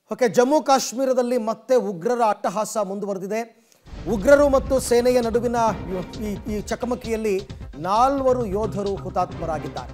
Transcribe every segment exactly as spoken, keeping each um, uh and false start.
Okay, Jammu ಕಾಶ್ಮೀರದಲ್ಲಿ ಮತ್ತೆ ಉಗ್ರರ ಅಟ್ಟಹಾಸ ಮುಂದುವರೆದಿದೆ. ಉಗ್ರರು ಮತ್ತು ಸೇನೆಯ ನಡುವಿನ ಈ ಈ ಚಕಮಕಿಯಲ್ಲಿ ನಾಲ್ವರು ಯೋಧರು ಹುತಾತ್ಮರಾಗಿದ್ದಾರೆ.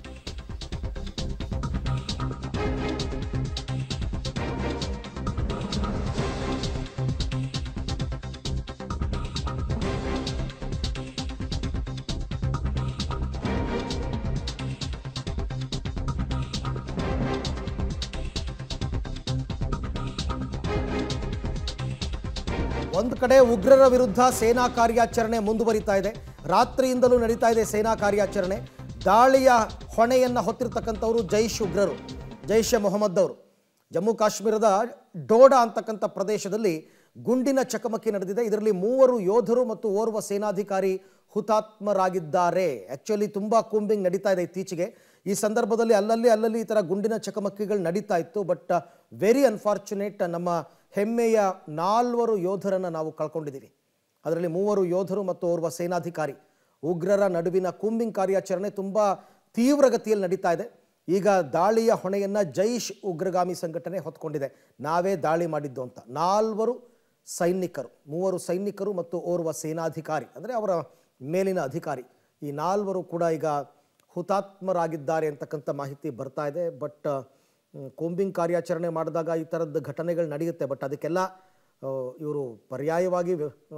ಒಂದು ಕಡೆ ಉಗ್ರರ ವಿರುದ್ಧ ಸೇನಾ ಕಾರ್ಯಾಚರಣೆ ಮುಂದುವರಿತಾ ಇದೆ. ರಾತ್ರಿಯಿಂದಲೂ ನಡೀತಾ ಇದೆ ಸೇನಾ ಕಾರ್ಯಾಚರಣೆ. ದಾಳಿಯ ಹೊಣೆಯನ್ನು ಹೊತ್ತಿರತಕ್ಕಂಥವರು ಜೈಷ್ ಉಗ್ರರು, ಜೈಷ್ ಎ ಮೊಹಮ್ಮದ್ ಅವರು. ಜಮ್ಮು ಕಾಶ್ಮೀರದ ಡೋಡಾ ಅಂತಕ್ಕಂಥ ಪ್ರದೇಶದಲ್ಲಿ ಗುಂಡಿನ ಚಕಮಕಿ ನಡೆದಿದೆ. ಇದರಲ್ಲಿ ಮೂವರು ಯೋಧರು ಮತ್ತು ಓರ್ವ ಸೇನಾಧಿಕಾರಿ ಹುತಾತ್ಮರಾಗಿದ್ದಾರೆ. ಆ್ಯಕ್ಚುಲಿ ತುಂಬ ಕೂಂಬಿಂಗ್ ನಡೀತಾ ಇದೆ ಇತ್ತೀಚೆಗೆ. ಈ ಸಂದರ್ಭದಲ್ಲಿ ಅಲ್ಲಲ್ಲಿ ಅಲ್ಲಲ್ಲಿ ಈ ಥರ ಗುಂಡಿನ ಚಕಮಕಿಗಳು ನಡೀತಾ ಇತ್ತು. ಬಟ್ ವೆರಿ ಅನ್ಫಾರ್ಚುನೇಟ್, ನಮ್ಮ ಹೆಮ್ಮೆಯ ನಾಲ್ವರು ಯೋಧರನ್ನು ನಾವು ಕಳ್ಕೊಂಡಿದ್ದೀವಿ. ಅದರಲ್ಲಿ ಮೂವರು ಯೋಧರು ಮತ್ತು ಓರ್ವ ಸೇನಾಧಿಕಾರಿ. ಉಗ್ರರ ನಡುವಿನ ಕೂಂಬಿಂಗ್ ಕಾರ್ಯಾಚರಣೆ ತುಂಬ ತೀವ್ರಗತಿಯಲ್ಲಿ ನಡೀತಾ ಇದೆ. ಈಗ ದಾಳಿಯ ಹೊಣೆಯನ್ನು ಜೈಷ್ ಉಗ್ರಗಾಮಿ ಸಂಘಟನೆ ಹೊತ್ಕೊಂಡಿದೆ. ನಾವೇ ದಾಳಿ ಮಾಡಿದ್ದು ಅಂತ. ನಾಲ್ವರು ಸೈನಿಕರು, ಮೂವರು ಸೈನಿಕರು ಮತ್ತು ಓರ್ವ ಸೇನಾಧಿಕಾರಿ, ಅಂದರೆ ಅವರ ಮೇಲಿನ ಅಧಿಕಾರಿ, ಈ ನಾಲ್ವರು ಕೂಡ ಈಗ ಹುತಾತ್ಮರಾಗಿದ್ದಾರೆ ಅಂತಕ್ಕಂಥ ಮಾಹಿತಿ ಬರ್ತಾ ಇದೆ. ಬಟ್ ಕೂಂಬಿಂಗ್ ಕಾರ್ಯಾಚರಣೆ ಮಾಡಿದಾಗ ಈ ಥರದ ಘಟನೆಗಳು ನಡೆಯುತ್ತೆ. ಬಟ್ ಅದಕ್ಕೆಲ್ಲ ಇವರು ಪರ್ಯಾಯವಾಗಿ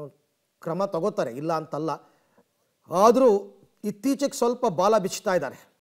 ಕ್ರಮ ತಗೋತಾರೆ, ಇಲ್ಲ ಅಂತಲ್ಲ. ಆದರೂ ಇತ್ತೀಚೆಗೆ ಸ್ವಲ್ಪ ಬಾಲ ಬಿಚ್ತಾ ಇದ್ದಾರೆ.